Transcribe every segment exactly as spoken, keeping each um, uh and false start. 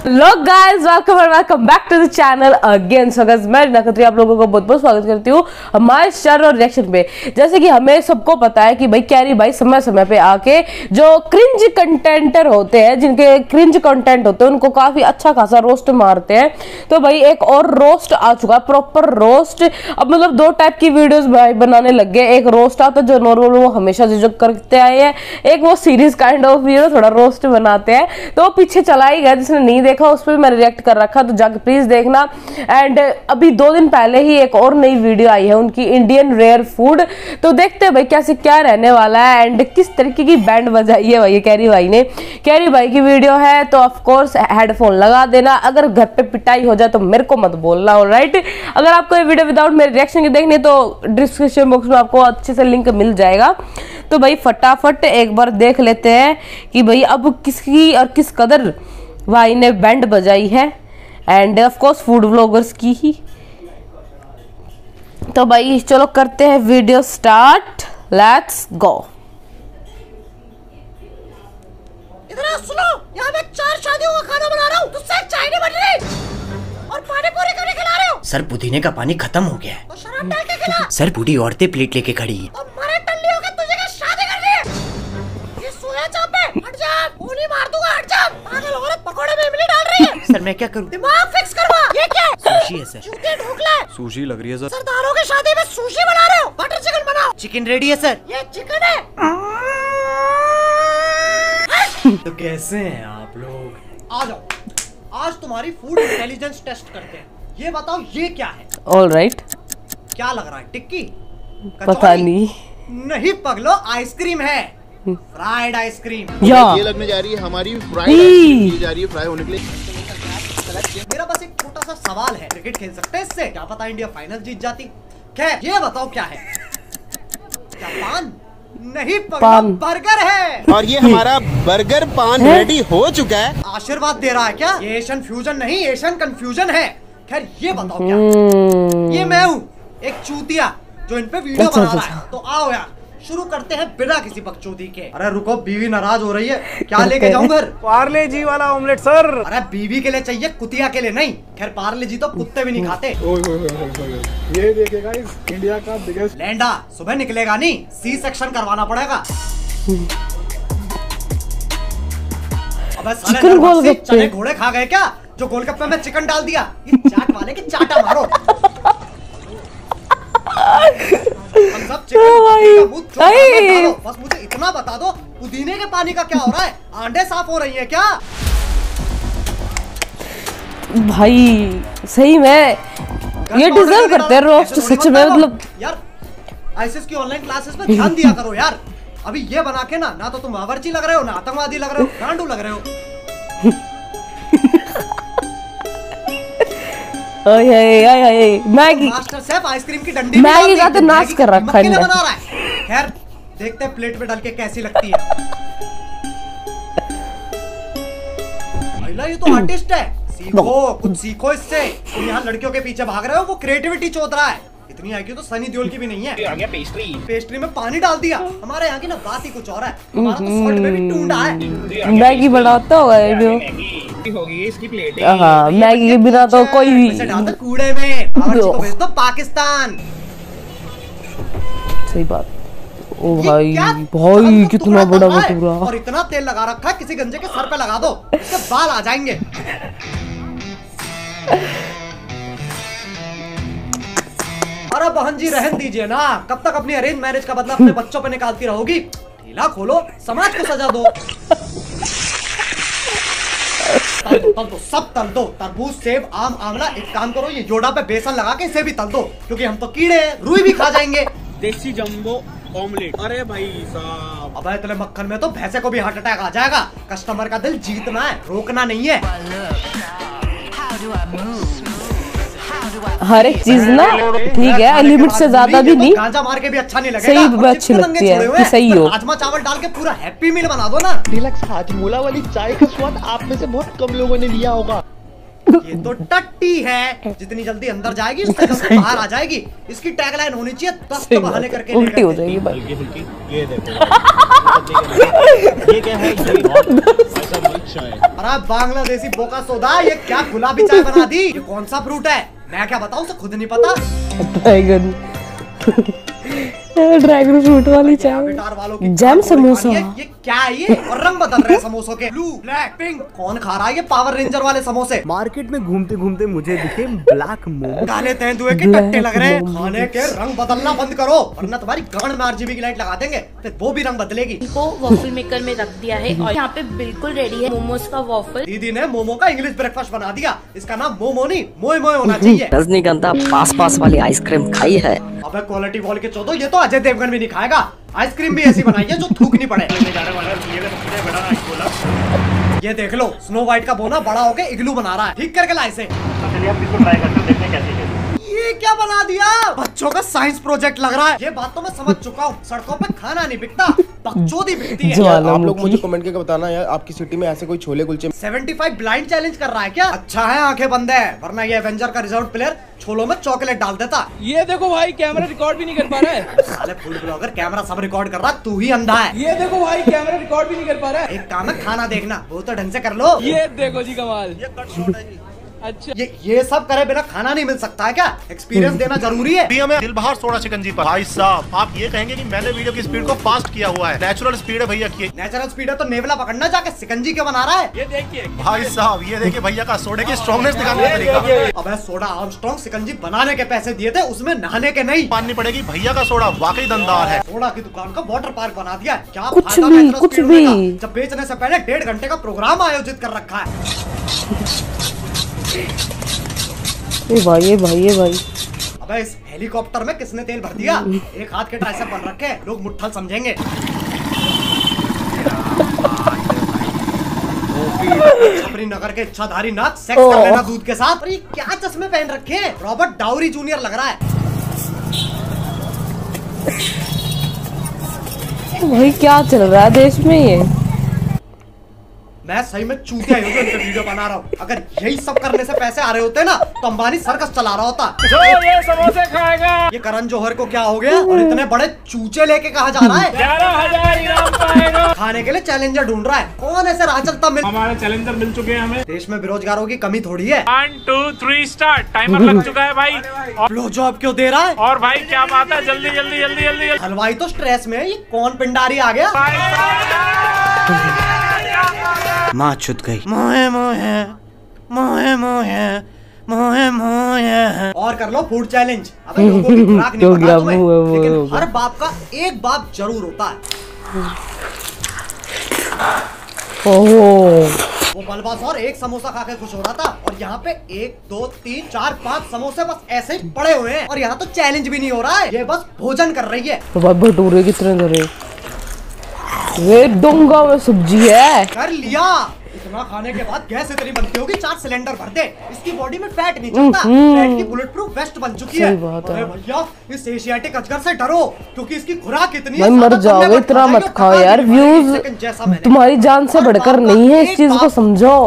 लोग guys welcome and welcome back to the channel again. So guys मैं रीना खत्री आप लोगों को बहुत बहुत स्वागत करती हूँ हमारे शेयर और रिएक्शन पे। जैसे कि हमें सबको पता है कि भाई कैरी भाई समय समय पे आके जो क्रिंज कंटेंटर होते हैं, जिनके क्रिंज कंटेंट होते हैं, उनको काफी अच्छा खासा रोस्ट मारते हैं। तो भाई एक और रोस्ट आ चुका है, प्रॉपर रोस्ट। अब मतलब दो टाइप की वीडियोस भाई बनाने लग गए। एक रोस्ट आता है जो नॉर्मल वो हमेशा जो करते आए हैं, एक वो सीरीज काइंड ऑफ वीडियो थोड़ा रोस्ट बनाते हैं। तो वो पीछे चला ही गया, जिसने नहीं देखा उस पर मैंने रिएक्ट कर रखा, तो जाके प्लीज देखना। एंड अभी दो दिन पहले ही एक और नई वीडियो आई है उनकी, इंडियन रेयर फूड। तो देखते हैं भाई कैसे क्या रहने वाला है एंड किस तरीके की बैंड बजाई है भाई कैरी भाई ने। कैरी भाई की वीडियो है तो ऑफ कोर्स हेडफोन लगा देना। अगर घर पे पिटाई हो जाए तो मेरे को मत बोलना, ऑलराइट। अगर आपको ये वीडियो विदाउट मेरे रिएक्शन की देखनी तो डिस्क्रिप्शन बॉक्स में आपको अच्छे से लिंक मिल जाएगा। तो भाई फटाफट एक बार देख लेते हैं कि भाई अब किसकी और किस कदर भाई ने बैंड बजाई है, and of course food vloggers की ही। तो भाई चलो करते हैं वीडियो स्टार्ट, लेट्स गो। इधर सुनो, यहाँ मैं चार शादियों का खाना बना रहा हूँ, तुझसे चाय नहीं बन रही और पानी पूरी करके खिला रहे हो। सर पुदीने का पानी खत्म हो गया है। तो शराब डाल के खिला। सर बूढ़ी औरतें प्लेट लेके खड़ी हैं। और मरे टल्ली होकर तुझे क्या शादी करनी है? ये सोया चाप है, हट जा, गोली मार दूंगा, हट जा। पागल औरत पकोड़े में इमली डाल रही है। सर मैं क्या करूं? दिमाग फिक्स करवा। ये क्या है? सुशी है सर। जूते ढोकला है। सुशी लग रही है सर। सरदारों की शादी में सुशी बना रहे हो? बटर चिकन बनाओ। चिकन रेडी है सर। ये चिकन है। तो कैसे हैं आप लोग? आ जाओ, आज तुम्हारी फूड इंटेलिजेंस टेस्ट करते हैं। ये बताओ ये क्या है? ऑलराइट, क्या लग रहा है? टिक्की? पता नहीं। नहीं पगलो, आइसक्रीम है, फ्राइड आइसक्रीम। या ये लगने जा रही है हमारी फ्राइड आइसक्रीम जा रही है फ्राई होने के लिए। मेरा बस एक छोटा सा सवाल है, क्रिकेट खेल सकते हैं इससे? क्या पता इंडिया फाइनल जीत जाती। खैर ये बताओ क्या है? क्या पान? नहीं पगलो, बर्गर है। और ये हमारा बर्गर पान रेडी हो चुका है। आशीर्वाद दे रहा है क्या? ये एशियन फ्यूजन नहीं, एशियन कंफ्यूजन है। खैर ये बताओ क्या है? ये मैं हूँ, एक चूतिया जो इन पे वीडियो बना रहा है। तो आओ यार शुरू करते हैं बिना किसी बकचोदी के। अरे रुको, बीवी नाराज हो रही है, क्या लेके जाऊं घर? पार्ले जी वाला ऑमलेट सर। अरे बीवी के लिए चाहिए, कुतिया के लिए नहीं। खैर पार्ले जी तो कुत्ते भी नहीं खाते। ये देखिए गाइस, इंडिया का बिगेस्ट लैंडा सुबह निकलेगा नहीं, सी सेक्शन करवाना पड़ेगा। अबे साले चिकन गोलगप्पे चने घोड़े खा गए क्या? जो गोलगप्पे में चिकन डाल दिया। ये चाट वाले की चाटा मारो। हम सब चिकन का मुंह चौड़ा बस मुझे इतना बता दो, पुदीने के पानी का क्या हो रहा है? आंडे साफ हो रही है क्या? भाई सही में ये डिजर्व करते हैं रोस्ट सच में। मतलब यार आईसीएस की ऑनलाइन क्लासेस पे ध्यान दिया करो यार। अभी ये बना के ना ना तो तुम बावर्ची लग रहे हो, ना आतंकवादी लग रहे हो, गांडू लग रहे हो। ओए ओए ओए मैगी, मास्टर शेफ आइसक्रीम की डंडी मैगी का तो नाश कर रखा है। बना रहा है। खैर देखते हैं प्लेट में डाल के कैसी लगती है। महिला ये तो आर्टिस्ट है, सीखो कुछ सीखो इससे। तुम यहाँ लड़कियों के पीछे भाग रहे हो, वो क्रिएटिविटी चोद रहा है। इतनी आई क्यू तो सनी देओल की भी नहीं है। आ गया पेस्ट्री। पेस्ट्री में पानी डाल दिया। हमारे यहाँ की ना बात ही कुछ और है। हमारा तो सॉल्ट में भी टूंडा है। मैगी बनाता होगा ये जो होगी इसकी प्लेट। हाँ मैगी के बिना तो कोई भी इसे डाल दो कूड़े में, बावर्ची को भेज दो पाकिस्तान। सही बात। ओ भाई भाई कितना बड़ा भटूरा, और इतना तेल लगा रखा है, किसी गंजे के सर पे लगा दो, इससे बाल आ जाएंगे। अरे बहन जी रहन दीजिए ना, कब तक अपनी अरेंज मैरिज का बदला अपने बच्चों पे निकालती रहोगी? ढीला खोलो, समाज को सजा दो। तल दो, तल दो, सब तल दो। तरबूज, सेब, आम, आंवला। एक काम करो, ये जोड़ा पे बेसन लगा के इसे भी तल दो, क्योंकि हम तो कीड़े हैं, रुई भी खा जाएंगे। देसी जंबो ऑमलेट। अरे भाई साहब, अब इतने मक्खन में तो भैंसे को भी हार्ट अटैक आ जाएगा। कस्टमर का दिल जीतना है, रोकना नहीं है। हर एक चीज ना ठीक है, लिमिट से ज्यादा भी नहीं। गांजा मार के भी अच्छा नहीं लगेगा। सही भी अच्छी लगती है कि सही हो। राजमा चावल डाल के पूरा हैप्पी मील बना दो ना। डिलक्स हाजमोला वाली चाय का स्वाद आप में से बहुत कम लोगों ने लिया होगा। ये तो टट्टी है, जितनी जल्दी अंदर जाएगी उससे जल्दी बाहर आ जाएगी। इसकी टैगलाइन होनी चाहिए, दस तो बहाने करके उल्टी हो जाएगी भाई। ये देखो ये क्या है, ये अच्छा है। अरे बांग्लादेशी बोका सोदा, ये क्या गुलाबी चाय बना दी? ये कौन सा फ्रूट है? मैं क्या बताऊँ, उसे खुद नहीं पता। ड्रैगन ड्रैगन फ्रूट वाली चाय, जैम समोसा। ये, ये क्या है ये? और रंग बदल रहे हैं समोसों के, ब्लू, ब्लैक, पिंक। कौन खा रहा है ये पावर रेंजर वाले समोसे? मार्केट में घूमते घूमते मुझे दिखे ब्लैक मोमो। काले तेंदुए के टट्टे लग रहे हैं। खाने के रंग बदलना बंद करो, वरना तुम्हारी गांड में आरजीबी की लाइट लगा देंगे, फिर वो भी रंग बदलेगी। इनको वॉफल मेकर में रख दिया है और यहाँ पे बिल्कुल रेडी है मोमोज का वॉफल। दीदी ने मोमो का इंग्लिश ब्रेकफास्ट बना दिया। इसका नाम मोमो नहीं मोए मोए होना चाहिए। रजनीगंधा पास पास वाली आइसक्रीम खाई है। अबे क्वालिटी वॉल के चौदो, ये तो अजय देवगन भी नहीं खाएगा। आइसक्रीम भी ऐसी बनाई है जो थूकनी पड़े। ये देख लो, स्नो व्हाइट का बोना बड़ा होके इग्लू बना रहा है। ठीक करके ला इसे। चलिए अब इसको ट्राई करते हैं, देखते हैं कैसी है। ये क्या बना दिया? बच्चों का साइंस प्रोजेक्ट लग रहा है। ये बात तो मैं समझ चुका हूँ, सड़कों पे खाना नहीं बिकता, बकचोदी बिकती है। आप लोग मुझे कमेंट करके बताना यार, आपकी सिटी में ऐसे कोई छोले कुलचे। पचहत्तर ब्लाइंड चैलेंज कर रहा है क्या? अच्छा है आंखें बंद है, वरना ये एवेंजर का रिजर्व प्लेयर छोलों में चॉकलेट डाल देता। ये देखो भाई, कैमरा रिकॉर्ड भी नहीं कर पा रहा है। साले फूड ब्लॉगर, कैमरा सब रिकॉर्ड कर रहा, तू ही अंधा है। ये देखो भाई, कैमरा रिकॉर्ड भी नहीं कर पा रहा है। एक काम है, खाना देखना, वो तो ढंग से कर लो। ये देखो जी कमाल। ये कट शॉट है जी। अच्छा, ये ये सब करे बिना खाना नहीं मिल सकता है क्या? एक्सपीरियंस देना जरूरी है। दिल बहार सोडा शिकंजी पर भाई साहब, आप ये कहेंगे कि मैंने वीडियो की स्पीड को फास्ट किया हुआ है। नेचुरल स्पीड है भैया की। नेचुरल स्पीड है तो नेवला पकड़ना, जाके शिकंजी क्यों बना रहा है? ये देखिए भाई साहब, ये देखिए भैया का सोडे की स्ट्रॉन्गनेस दिखाने का तरीका। अबे सोडा आर्मस्ट्रांग शिकंजी बनाने के पैसे दिए थे, उसमें नहाने के नहीं। माननी पड़ेगी, भैया का सोडा वाकई दमदार है। सोडा की दुकान का वाटर पार्क बना दिया। क्या कुछ फायदा भी, नेचुरल कुछ स्पीड भी। होने का, जब बेचने से पहले डेढ़ घंटे का प्रोग्राम आयोजित कर रखा है। ये भाई ये भाई ये भाई अबे इस हेलीकॉप्टर में किसने तेल भर दिया? एक हाथ के ट्राइसेप बन रखे, लोग मुट्ठल समझेंगे। अपनी नगर के इच्छाधारी नाथ सेक्स कर लेना दूध के साथ। और ये क्या चश्मे पहन रखे हैं? रॉबर्ट डाउरी जूनियर लग रहा है। भाई क्या चल रहा है देश में ये? मैं सही में चूतिया हूँ जो इनका वीडियो बना रहा हूँ। अगर यही सब करने से पैसे आ रहे होते ना तो अंबानी सर्कस चला रहा होता। जो ये समोसे खाएगा। ये करण जौहर को क्या हो गया और इतने बड़े चूचे लेके कहा जा रहा है? ग्यारह हजार इनाम पाएगा। खाने के लिए चैलेंजर ढूंढ रहा है। कौन ऐसे राह चलता मिल? हमारे चैलेंजर मिल चुके हैं हमें। देश में बेरोजगारों की कमी थोड़ी है। One two three start, timer लग चुका है भाई। लो जॉब क्यों दे रहा है? और भाई क्या बात है, जल्दी जल्दी जल्दी जल्दी। हलवाई तो स्ट्रेस में है, ये कौन पिंडारी आ गया? माँ छुट गई। मोहे मोहे मोहे मोहे मोहे मोहे। और कर लो फूड चैलेंज। अबे लोगों की खुराक नहीं पता तुम्हें, लेकिन हर बाप का एक बाप जरूर होता है। वो बलबास और एक समोसा खा के खुश हो रहा था, और यहाँ पे एक दो तीन चार पाँच समोसे बस ऐसे ही पड़े हुए हैं। और यहाँ तो चैलेंज भी नहीं हो रहा है, ये बस भोजन कर रही है। तो भटूरे कितने धरे? ये डोंगा में सब्जी है। कर लिया। इतना खाने के बाद गैस इतनी बनती होगी, चार सिलेंडर भर दे। इसकी बॉडी में फैट नहीं चलता, फैट की बुलेट प्रूफ वेस्ट बन चुकी है। अरे भैया इस एशियाटिक अजगर से डरो, क्योंकि इसकी खुराक इतनी है। मर जाओगे, इतना मत खाओ यार, व्यूज तुम्हारी जान से बढ़कर नहीं है, इस चीज को समझो।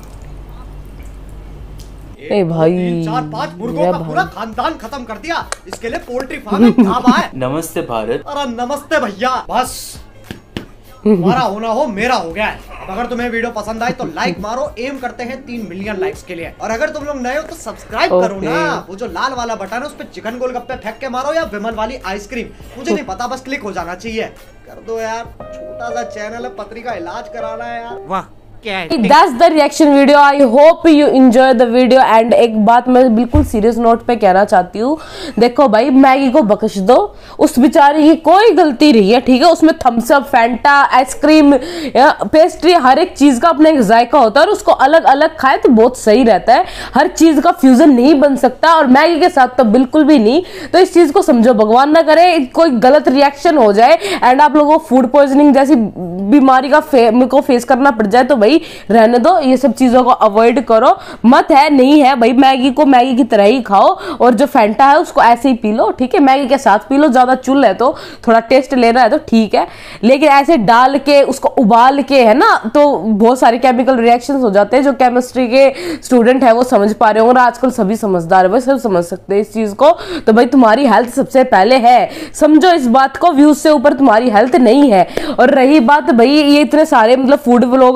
ए भाई चार पाँच मुर्गों का पूरा खानदान खत्म कर दिया। इसके लिए पोल्ट्री फार्म ढाबा है। नमस्ते भारत। अरे नमस्ते भैया। बस तुम्हारा होना हो मेरा हो गया है। अगर तुम्हें वीडियो पसंद आए तो लाइक मारो, एम करते हैं तीन मिलियन लाइक्स के लिए। और अगर तुम लोग नए हो तो सब्सक्राइब okay. करो ना। वो जो लाल वाला बटन है उस पर चिकन गोलगप्पे फेंक के मारो या विमल वाली आइसक्रीम, मुझे नहीं पता, बस क्लिक हो जाना चाहिए। कर दो यार, छोटा सा चैनल है, पत्री का इलाज कराना है यार। वाह That's the reaction video. I hope you enjoy the video. And एक बात मैं बिल्कुल सीरियस नोट पे कहना चाहती हूँ, देखो भाई मैगी को बख्श दो, उस बेचारी की कोई गलती नहीं है, ठीक है? उसमें Thums Up, Fanta, ice cream, pastry, हर एक चीज का अपना एक जायका होता है, और उसको अलग अलग खाए तो बहुत सही रहता है। हर चीज का फ्यूजन नहीं बन सकता, और मैगी के साथ तो बिल्कुल भी नहीं। तो इस चीज को समझो, भगवान ना करे कोई गलत रिएक्शन हो जाए एंड आप लोगों को फूड पॉइजनिंग जैसी बीमारी का फे, को फेस करना पड़ जाए, तो भाई रहने दो, ये सब चीजों को अवॉइड करो मत। है नहीं है भाई, मैगी को मैगी की तरह ही खाओ, और जो फैंटा है उसको ऐसे ही पी लो, ठीक है? मैगी के साथ पी लो, ज्यादा चुल है तो थोड़ा टेस्ट लेना है तो ठीक है, लेकिन ऐसे डाल के उसको उबाल के है ना, तो बहुत सारे केमिकल रिएक्शंस हो जाते हैं। जो केमिस्ट्री के स्टूडेंट है वो समझ पा रहे हो, और आजकल सभी समझदार है भाई, सब समझ सकते हैं इस चीज को। तो भाई तुम्हारी हेल्थ सबसे पहले है, समझो इस बात को। व्यूज से ऊपर तुम्हारी हेल्थ नहीं है। और रही बात भाई ये इतने सारे मतलब फूड व्लॉग जो ये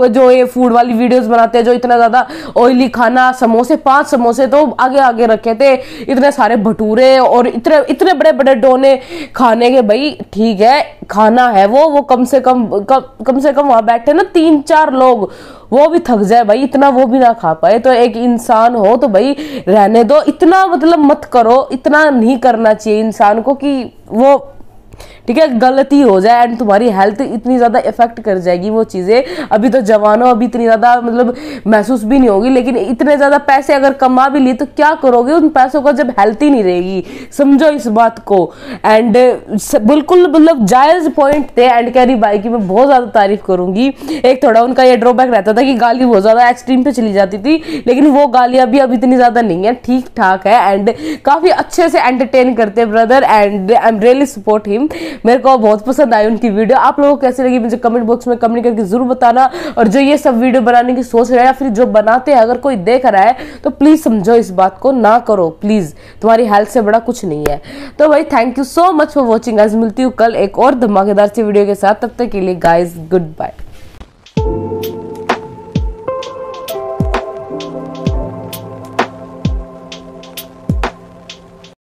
ये फूड वाली वीडियोस बनाते हैं जो इतना ज्यादा ऑयली खाना, समोसे, पांच समोसे तो आगे आगे रखे थे, इतने सारे भटूरे और इतने इतने बड़े बड़े डोने खाने के। भाई ठीक है, खाना है वो वो कम से कम कम, कम से कम वहां बैठे ना तीन चार लोग, वो भी थक जाए भाई, इतना वो भी ना खा पाए। तो एक इंसान हो तो भाई रहने दो, इतना मतलब मत करो, इतना नहीं करना चाहिए इंसान को कि वो ठीक है गलती हो जाए एंड तुम्हारी हेल्थ इतनी ज्यादा इफेक्ट कर जाएगी वो चीजें। अभी तो जवान हो, अभी इतनी ज्यादा मतलब महसूस भी नहीं होगी, लेकिन इतने ज्यादा पैसे अगर कमा भी लिए तो क्या करोगे उन पैसों का जब हेल्थ ही नहीं रहेगी, समझो इस बात को। एंड बिल्कुल मतलब जायज पॉइंट थे एंड कैरी भाई की मैं बहुत ज्यादा तारीफ करूंगी। एक थोड़ा उनका ये ड्रॉबैक रहता था कि गाली बहुत ज्यादा एक्सट्रीम पे चली जाती थी, लेकिन वो गालियां भी अब इतनी ज्यादा नहीं है, ठीक ठाक है एंड काफी अच्छे से एंटरटेन करते हैं brother and I am really support him. मेरे को बहुत पसंद आई उनकी वीडियो। आप लोगों को कैसी लगी मुझे कमेंट बॉक्स में कमेंट करके जरूर बताना। और जो ये सब वीडियो बनाने की सोच रहे हैं या फिर जो बनाते हैं अगर कोई देख रहा है तो प्लीज समझो इस बात को, ना करो प्लीज, तुम्हारी हेल्थ से बड़ा कुछ नहीं है। तो भाई thank you so much for watching guys, मिलती हूँ कल एक और धमाकेदार सी वीडियो के साथ, तब तक के लिए गाइस गुड बाय।